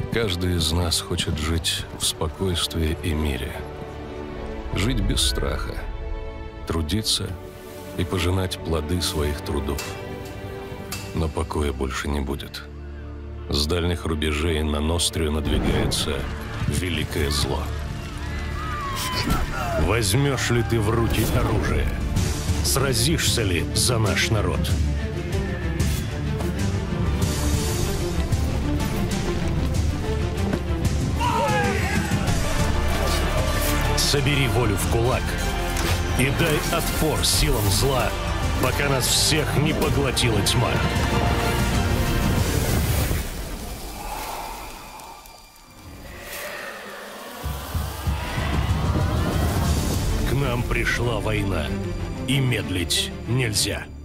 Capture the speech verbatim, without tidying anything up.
Каждый из нас хочет жить в спокойствии и мире. Жить без страха, трудиться и пожинать плоды своих трудов. Но покоя больше не будет. С дальних рубежей на Нострию надвигается великое зло. Возьмешь ли ты в руки оружие? Сразишься ли за наш народ? Собери волю в кулак и дай отпор силам зла, пока нас всех не поглотила тьма. К нам пришла война, и медлить нельзя.